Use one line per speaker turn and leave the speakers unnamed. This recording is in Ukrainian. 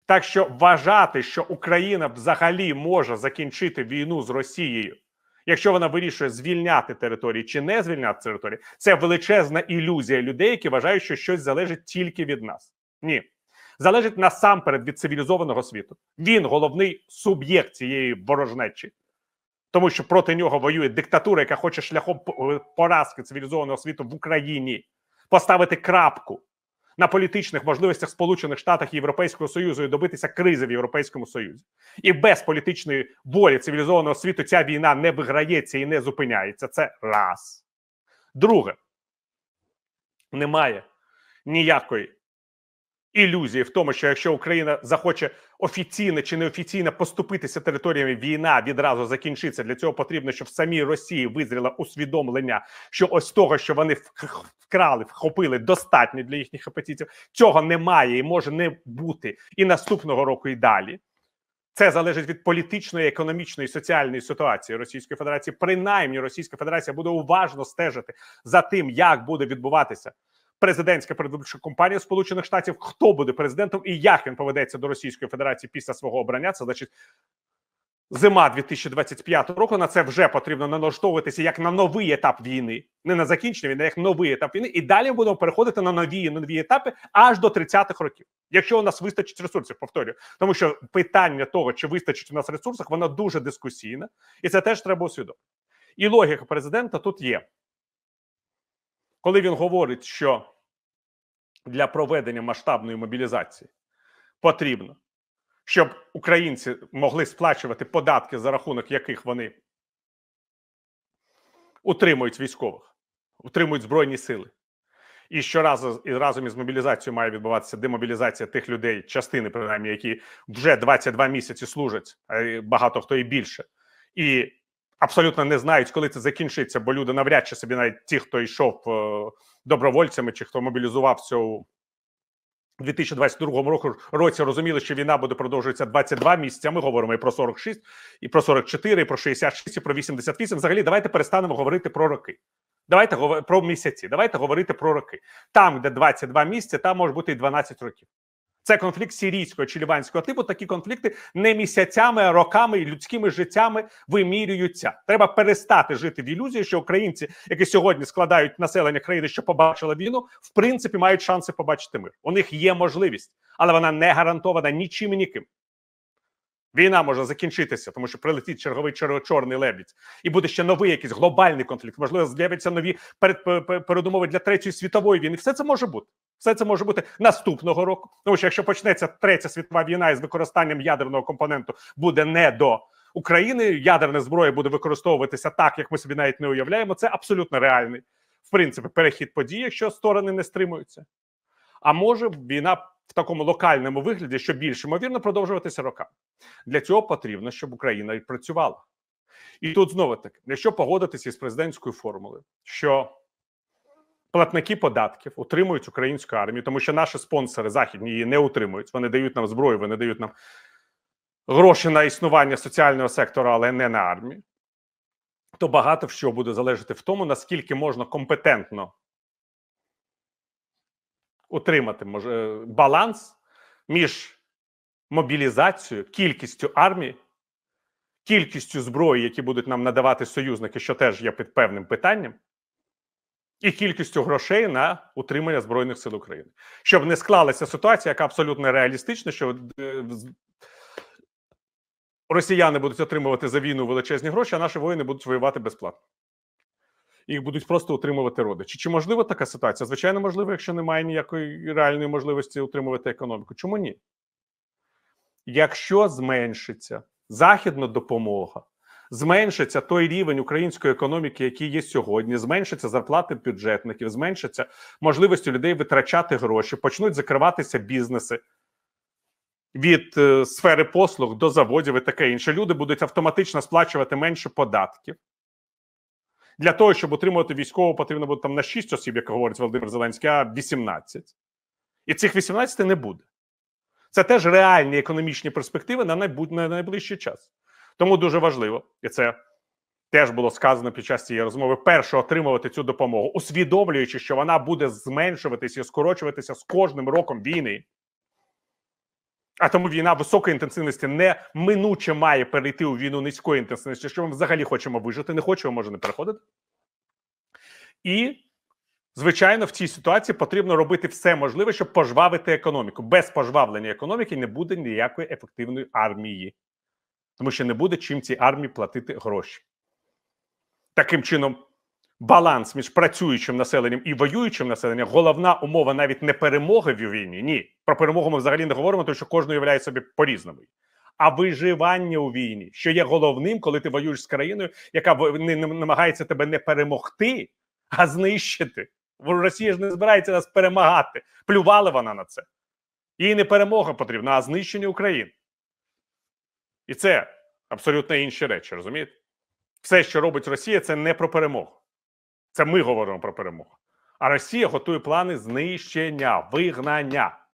Так що вважати, що Україна взагалі може закінчити війну з Росією, якщо вона вирішує звільняти території чи не звільняти території, це величезна ілюзія людей, які вважають, що щось залежить тільки від нас. Ні. Залежить насамперед від цивілізованого світу. Він головний суб'єкт цієї ворожнечі. Тому що проти нього воює диктатура, яка хоче шляхом поразки цивілізованого світу в Україні поставити крапку на політичних можливостях Сполучених Штатів і Європейського Союзу і добитися кризи в Європейському Союзі. І без політичної волі цивілізованого світу ця війна не виграється і не зупиняється. Це раз. Друге. Немає ніякої ілюзії в тому, що якщо Україна захоче офіційно чи неофіційно поступитися територіями, війна відразу закінчиться. Для цього потрібно, щоб в самій Росії визріло усвідомлення, що ось того, що вони вкрали, вхопили, достатньо для їхніх апетитів. Цього немає і може не бути і наступного року, і далі. Це залежить від політичної, економічної і соціальної ситуації Російської Федерації. Принаймні, Російська Федерація буде уважно стежити за тим, як буде відбуватися президентська передвиборча кампанія Сполучених Штатів, хто буде президентом і як він поведеться до Російської Федерації після свого обрання. Це значить зима 2025 року. На це вже потрібно налаштовуватися як на новий етап війни. Не на закінчення війни, а як новий етап війни. І далі будемо переходити на нові етапи аж до 30-х років. Якщо у нас вистачить ресурсів, повторюю. Тому що питання того, чи вистачить у нас ресурсів, воно дуже дискусійне. І це теж треба усвідомити. І логіка президента тут є. Коли він говорить, що для проведення масштабної мобілізації потрібно, щоб українці могли сплачувати податки, за рахунок яких вони утримують військових, утримують Збройні сили. І щоразу разом із мобілізацією має відбуватися демобілізація тих людей, частини принаймні, які вже 22 місяці служать, багато хто і більше. І абсолютно не знають, коли це закінчиться, бо люди навряд чи собі, навіть ті, хто йшов добровольцями, чи хто мобілізувався у 2022 році, розуміли, що війна буде продовжуватися 22 місяці. Ми говоримо і про 46, і про 44, і про 66, і про 88. Взагалі, давайте перестанемо говорити про роки. Давайте про місяці. Давайте говорити про роки. Там, де 22 місяці, там може бути і 12 років. Це конфлікт сирійського чи ліванського типу. Такі конфлікти не місяцями, а роками і людськими життями вимірюються. Треба перестати жити в ілюзії, що українці, які сьогодні складають населення країни, що побачила війну, в принципі мають шанси побачити мир. У них є можливість, але вона не гарантована нічим і ніким. Війна може закінчитися, тому що прилетить черговий чорний лебідь. І буде ще новий якийсь глобальний конфлікт. Можливо, з'являться нові передумови для Третьої світової війни. Все це може бути. Все це може бути наступного року. Тому що якщо почнеться Третя світова війна із використанням ядерного компоненту буде не до України, ядерна зброя буде використовуватися так, як ми собі навіть не уявляємо, це абсолютно реальний, в принципі, перехід подій, якщо сторони не стримуються. А може війна в такому локальному вигляді, що більш ймовірно, продовжуватися роками. Для цього потрібно, щоб Україна і працювала. І тут знову-таки, якщо погодитися із президентською формулою, що платники податків утримують українську армію, тому що наші спонсори західні її не утримують, вони дають нам зброю, вони дають нам гроші на існування соціального сектору, але не на армію, то багато в що буде залежати в тому, наскільки можна компетентно утримати баланс між мобілізацією, кількістю армії, кількістю зброї, які будуть нам надавати союзники, що теж є під певним питанням, і кількістю грошей на утримання Збройних сил України. Щоб не склалася ситуація, яка абсолютно реалістична, що росіяни будуть отримувати за війну величезні гроші, а наші воїни будуть воювати безплатно. Їх будуть просто утримувати родичі. Чи можлива така ситуація? Звичайно, можливо, якщо немає ніякої реальної можливості утримувати економіку. Чому ні? Якщо зменшиться західна допомога, зменшиться той рівень української економіки, який є сьогодні, зменшиться зарплати бюджетників, зменшиться можливості людей витрачати гроші, почнуть закриватися бізнеси від сфери послуг до заводів і таке інше. Люди будуть автоматично сплачувати менше податків. Для того, щоб утримувати військового, потрібно буде там на 6 осіб, як говорить Володимир Зеленський, а 18. І цих 18 не буде. Це теж реальні економічні перспективи на найближчий час. Тому дуже важливо, і це теж було сказано під час цієї розмови, перше отримувати цю допомогу, усвідомлюючи, що вона буде зменшуватися і скорочуватися з кожним роком війни. А тому війна високої інтенсивності неминуче має перейти у війну низької інтенсивності, що ми взагалі хочемо вижити, не хочемо, може не переходити. І, звичайно, в цій ситуації потрібно робити все можливе, щоб пожвавити економіку. Без пожвавлення економіки не буде ніякої ефективної армії. Тому що не буде чим цій армії платити гроші. Таким чином, баланс між працюючим населенням і воюючим населенням – головна умова навіть не перемоги в війні. Ні, про перемогу ми взагалі не говоримо, тому що кожен уявляє собі по-різному. А виживання у війні, що є головним, коли ти воюєш з країною, яка намагається тебе не перемогти, а знищити. Росія ж не збирається нас перемагати. Плювала вона на це. Їй не перемога потрібна, а знищення України. І це абсолютно інші речі, розумієте? Все, що робить Росія, це не про перемогу. Це ми говоримо про перемогу. А Росія готує плани знищення, вигнання.